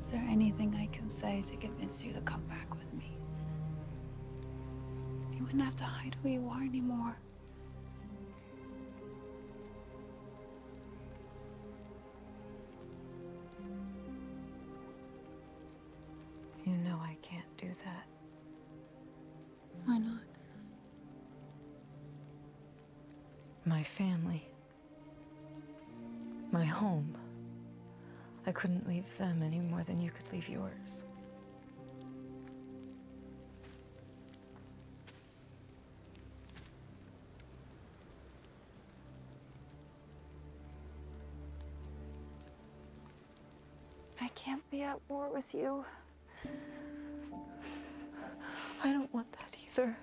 Is there anything I can say to convince you to come back with me? You wouldn't have to hide who you are anymore. You know I can't do that. Why not? My family. My home. I couldn't leave them any more than you could leave yours. I can't be at war with you. I don't want that either.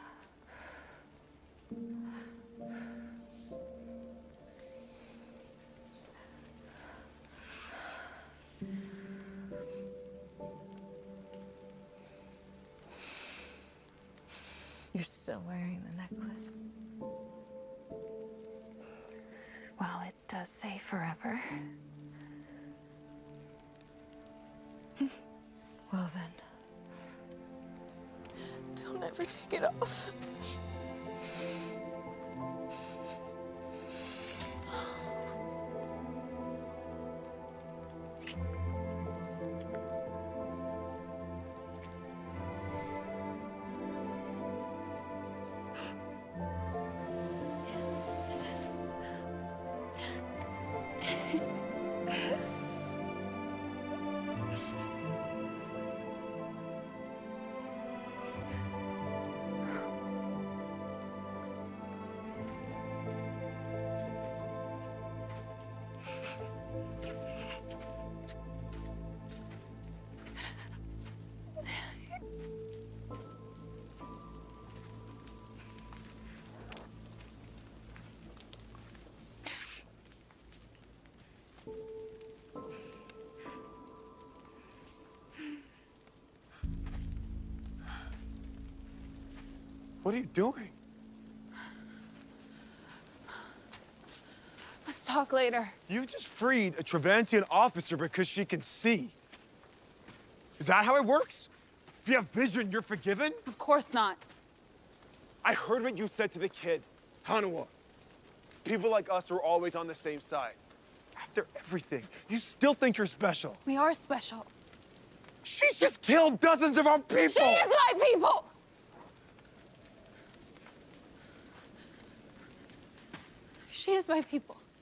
You're still wearing the necklace. Well, it does say forever. Well then, don't ever take it off. What are you doing? Let's talk later. You just freed a Trevantian officer because she can see. Is that how it works? If you have vision, you're forgiven? Of course not. I heard what you said to the kid, Haniwa. People like us are always on the same side. After everything, you still think you're special. We are special. She's just killed dozens of our people! She is my people! She is my people.